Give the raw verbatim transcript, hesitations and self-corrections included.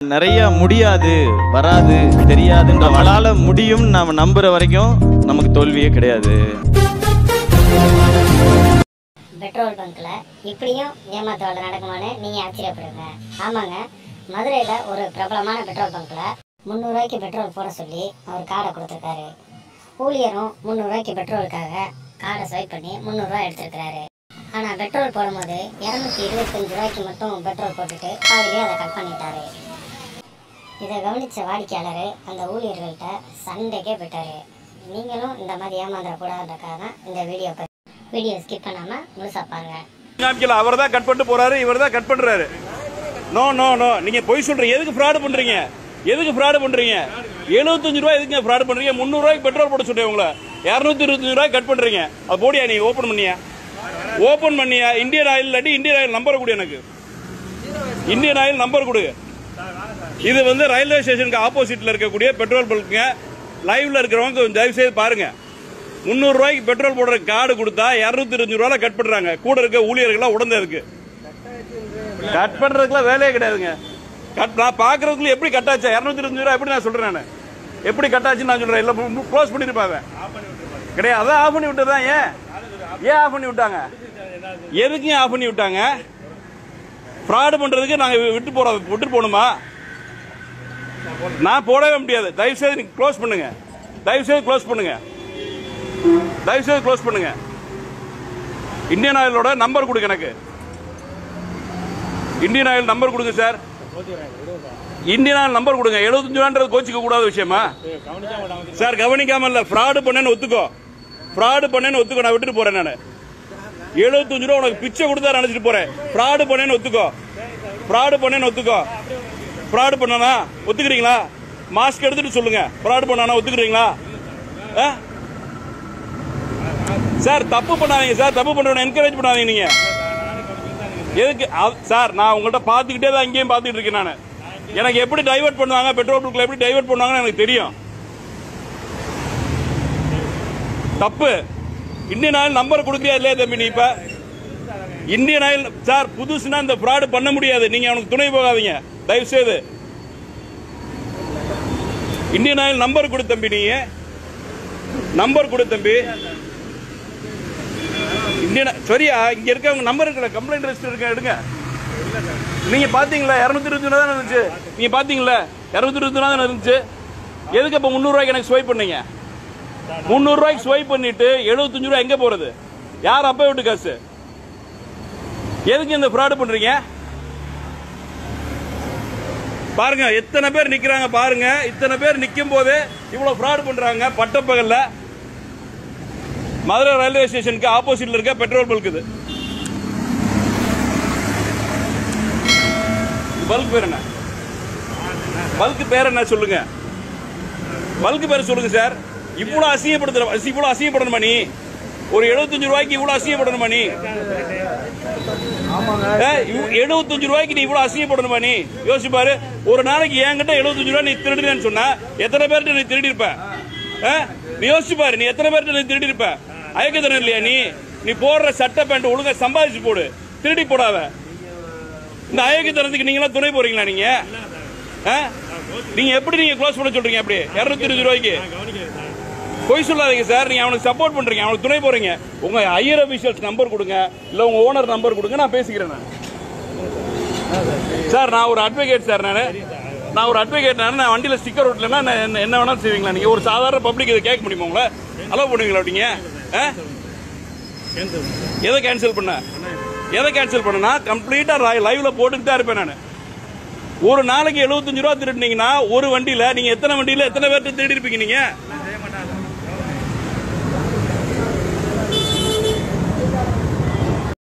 நிறைய முடியாது வராது தெரியாதுன்ற நம்மளால முடியும் நாம நம்புற வரைக்கும் நமக்கு தோல்வியே கிடையாது. பெட்ரோல் பங்க்ல இப்படியும் ஏமாத்துவாள் நடக்குமான்னு நீங்க ஆச்சரியப்படுங்க. ஆமாங்க, மதுரையில ஒரு பிரபலமான பெட்ரோல் பங்க்ல முந்நூறு ரூபாய்க்கு பெட்ரோல் போட சொல்லி அவர் கார்டை கொடுத்துருக்காரு. ஊழியரும் முந்நூறு ரூபாய்க்கு பெட்ரோலுக்காக கார்டை ஸ்வைப் பண்ணி முந்நூறு ரூபாய் எடுத்திருக்கிறாரு. ஆனா பெட்ரோல் போடும்போது இருநூத்தி இருபத்தஞ்சு ரூபாய்க்கு மட்டும் பெட்ரோல் போட்டுட்டு பாதிலே அதை கட் பண்ணிட்டாரு. இதை கவனிச்ச வாடிக்கையாளர் அந்த ஊழியர்கள்ட்ட சண்டைக்கே போயிட்டாரு. நீங்களும் இந்த மாதிரி ஏமாந்துடக்கூடாதுன்றக்காக தான் இந்த வீடியோ வீடியோ ஸ்கிப் பண்ணாம முழுசா பாருங்க. அவர் தான் கட் பண்ணிட்டு போறாரு, இவர் தான் கட் பண்றாரு. நோ நோ நோ நீங்க பொய் சொல்றீங்க. எதுக்கு ஃப்ராட் பண்றீங்க? எதுக்கு ஃப்ராட் பண்றீங்க? எழுபத்தஞ்சு ரூபாய் எதுக்கு ஃப்ராட் பண்றீங்க? முந்நூறு ரூபாய்க்கு பெட்ரோல் போட சொல்றேன் உங்களை. இருநூத்தி இருபத்தஞ்சு ரூபாய் கட் பண்றீங்க. அது போடியா நீ ஓபன் பண்ணியா? ஓபன் பண்ணியா? இந்தியன் ஆயில் இல்லாட்டி இந்தியன் ஆயில் நம்பர் கொடு எனக்கு. இந்தியன் ஆயில் நம்பர் கொடு. இது வந்து ரயில்வே ஸ்டேஷனுக்கு ஆப்போசிட்ல இருக்கக்கூடிய பெட்ரோல் பல்க்குங்க. லைவ்ல இருக்கிறவங்க தயவு செய்து பாருங்க. முந்நூறு ரூபாய்க்கு பெட்ரோல் போடுற கார்டு கொடுத்தா இருநூத்தி இருபது ரூபாய் கட் பண்றாங்க. கூட இருக்க ஊழியர்கள் உடனே இருக்கு. கட் பண்றதுக்குலாம் வேலையே கிடையாதுங்க. கட் நான் பாக்குறதுக்குள்ள எப்படி கட்டாச்சா இருநூத்தி இருபது ரூபாய் எப்படி நான் சொல்றேன்? நான் எப்படி கட்டாச்சுன்னு நான் சொல்றேன். இல்ல க்ளோஸ் பண்ணிருப்பாங்க கிடையாது. அதான் ஆஃப் பண்ணி விட்டதான். ஏன் ஏன் ஆஃப் பண்ணி விட்டாங்க? எதுக்கு ஆஃப் பண்ணி விட்டாங்க? ஃப்ராட் பண்றதுக்கு நாங்க விட்டு போறோம் விட்டு போகணுமா? நான் போடவே முடியாது. தயவு செய்து நீங்க க்ளோஸ் பண்ணுங்க. தயவு செய்து க்ளோஸ் பண்ணுங்க. தயவு செய்து க்ளோஸ் பண்ணுங்க. இந்தியன் ஆயிலோட நம்பர் கொடுங்க எனக்கு. இந்தியன் ஆயில் நம்பர் கொடுங்க சார். இந்தியன் ஆயில் நம்பர் கொடுங்க. எழுபத்தஞ்சு ரூபான்றது கோச்சிக்க கூடாத விஷயமா சார்? கவனிக்காம இல்ல, ஃப்ராடு பண்ணேன்னு ஒத்துக்கோ. ஃப்ராடு பண்ணேன்னு ஒத்துக்கோ. நான் விட்டுட்டு போறேன். நான் எழுபத்தஞ்சு ரூபா உனக்கு பிச்சை கொடுத்தா நினைச்சிட்டு போறேன். ஃப்ராடு பண்ணேன்னு ஒத்துக்கோ. ஃப்ராடு பண்ணேன்னு ஒத்துக்கோ. ஃப்ராடு பண்ணனா ஒத்துக்கிறீங்களா? மாஸ்க் எடுத்துட்டு சொல்லுங்க. ஃப்ராடு பண்ணானா ஒத்துக்கிறீங்களா? சார் தப்பு பண்ணாதீங்க சார். தப்பு பண்றவனை என்கரேஜ் பண்ணாதீங்க நீங்க. எதுக்கு சார்? நான் உங்கள்கிட்ட பார்த்துக்கிட்டே தான் அங்கேயும் பார்த்துட்டு இருக்கேன். நான் எனக்கு எப்படி டைவர்ட் பண்ணுவாங்க, பெட்ரோல் பங்க்ல எப்படி டைவர்ட் பண்ணுவாங்கன்னு எனக்கு தெரியும். தப்பு. இந்தியன் ஆயில் நம்பர் கொடுக்கறியா இல்லையா தம்பி? நீ இப்ப இந்தியன் ஆயில் சார் புதுசுனா இந்த ஃப்ராட் பண்ண முடியாது. நீங்க அவனுக்கு துணை போகாதீங்க தயவு செய்து. இந்தியன் ஆயில் நம்பர் கொடு தம்பி. நீங்க நம்பர் கொடு தம்பி. இந்தியன் சரியா? இங்க இருக்கவங்க நம்பர் இருக்கல, கம்ப்ளைண்ட் ரெஜிஸ்டர் இருக்க எடுங்க. நீங்க பாத்தீங்களா? இருநூத்தி இருபத்தி ஒன்று தான் இருந்துச்சு. நீங்க பாத்தீங்களா? இருநூத்தி இருபத்தி ஒன்று தான் இருந்துச்சு. எதுக்கு அப்ப முந்நூறு ரூபாய்க்கு எனக்கு ஸ்வைப் பண்ணீங்க? முந்நூறு ரூபாய்க்கு ஸ்வைப் பண்ணிட்டு எழுபத்தஞ்சு ரூபாய் எங்க போறது? யார் அப்ப விட்டு காசு? எதுக்கு இந்த ஃப்ராட் பண்றீங்க? பாருங்க எத்தனை பேர் நிக்கிறாங்க பாருங்க. இத்தனை பேர் நிக்கும் போது இவ்வளவு ஃப்ராட் பண்றாங்க. பட்டப்பகல்ல மதுரை ரயில்வே ஸ்டேஷனுக்கு ஆப்போசிட்ல இருக்க பெட்ரோல் பல்க். இது பல்க் பேர் என்ன? பல்க் பேர் என்ன சொல்லுங்க? பல்க் பேர் சொல்லுங்க சார். இவ்வளவு அசிங்கப்படுத்துற இவ்வளவு அசிங்கப்படணுமா நீ? ஒரு எழுபத்தஞ்சு ரூபாய்க்கு இவ்வளவு அசிங்கப்படணுமா நீ? எழுபத்தஞ்சு ரூபாய்க்கு நீ இவ்வளவு அசிங்கப்படணுமா நீ? யோசிச்சு பாரு. ஒரு நாளைக்கு என்கிட்ட எழுபத்தஞ்சு ரூபாய் நீ திருடுறேன்னு சொன்னா எத்தனை பேர்கிட்ட நீ திருடி இருப்ப? நீ யோசிச்சு பாரு. நீ எத்தனை பேர்கிட்ட நீ திருடி இருப்ப? அயக்கத்தனம் இல்லையா நீ? நீ போடுற சட்டை பேண்ட் ஒழுங்கா சம்பாதிச்சு போடு. திருடி போடாத. இந்த அயக்கத்தனத்துக்கு நீங்க எல்லாம் துணை போறீங்களா? நீங்க நீங்க எப்படி நீங்க க்ளோஸ் பண்ண சொல்றீங்க? அப்படி இருநூத்தி இருபது ரூபாய்க்கு பொய் சொல்லாதீங்க சார். நீங்க அவனுக்கு சப்போர்ட் பண்றீங்க, அவனுக்கு துணை போறீங்க. உங்க ஹையர் அபிஷியல்ஸ் நம்பர் கொடுங்க, இல்ல உங்க ஓனர் நம்பர் கொடுங்க. நான் பேசிக்கிறேன். நான் சார் நான் ஒரு அட்வொகேட் சார். நான் நான் ஒரு அட்வொகேட். நான் வண்டியில ஸ்டிக்கர் ஓட்டலன்னா என்ன வேணாலும் செய்வீங்களா? நீங்க ஒரு சாதாரண பப்ளிக் இதை கேட்க முடியுமா? உங்களை அலோவ் பண்ணுவீங்களா? அப்படிங்க எதை கேன்சல் பண்ண? எதை கேன்சல் பண்ணா கம்ப்ளீட்டா லைவ்ல போட்டுட்டு தான் இருப்பேன். நான் ஒரு நாளைக்கு எழுபத்தஞ்சு ரூபா திருடுனீங்கன்னா ஒரு வண்டியில நீங்க எத்தனை வண்டியில எத்தனை பேர்ட்ட திருடி இருப்பீங்க? நீங்க